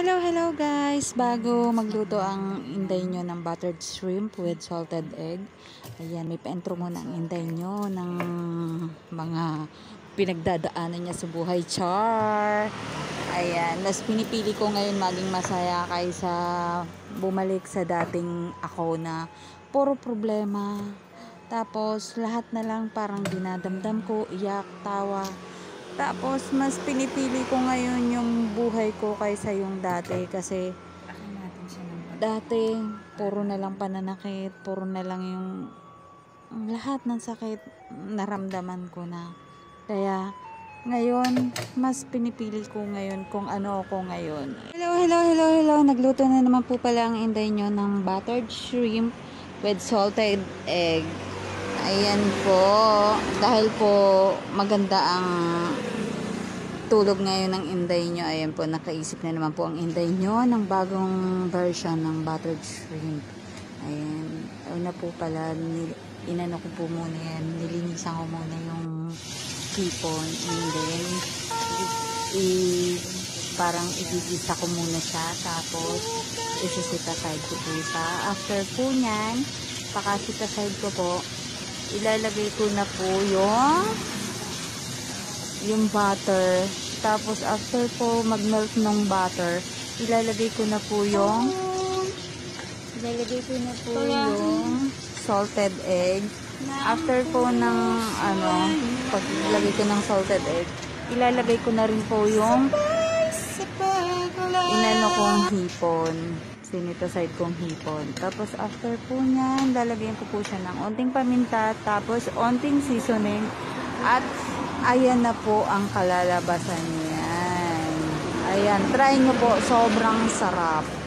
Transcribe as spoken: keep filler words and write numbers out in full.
Hello, hello guys! Bago magluto ang inday nyo ng buttered shrimp with salted egg, ayan, may pa-intro muna ang inday nyo ng mga pinagdadaanan niya sa buhay. Char! Ayan, mas pinipili ko ngayon maging masaya kaysa bumalik sa dating ako na puro problema. Tapos lahat na lang parang dinadamdam ko, iyak, tawa. Tapos, mas pinipili ko ngayon yung buhay ko kaysa yung dati. Kasi, dati, puro na lang pananakit, puro na lang yung lahat ng sakit, naramdaman ko na. Kaya, ngayon, mas pinipili ko ngayon kung ano ako ngayon. Hello, hello, hello, hello. Nagluto na naman po pala ang inday nyo ng buttered shrimp with salted egg. Ayan po, dahil po maganda ang tulog ngayon ng inday nyo, ayan po, nakaisip na naman po ang inday nyo ng bagong version ng buttered shrimp. Ayan, una po pala, inano ko po muna yan, nilinisan ko muna yung hipon, and then, i, parang igigisa ko muna siya, tapos, isisit aside ko po siya. After po nyan, pakasit aside ko po, ilalagay ko na po yung yung butter. Tapos after po mag-melt ng butter, ilalagay ko na po yung ilalagay ko na po yung salted egg. After po ng ano, paglagay ko ng salted egg, ilalagay ko na rin po yung inano kong hipon. Sinitaside kong hipon. Tapos after po nyan, lalagyan ko po siya ng onting paminta, tapos onting seasoning, at ayan na po ang kalalabasan niyan. Ayan, try nyo po, sobrang sarap.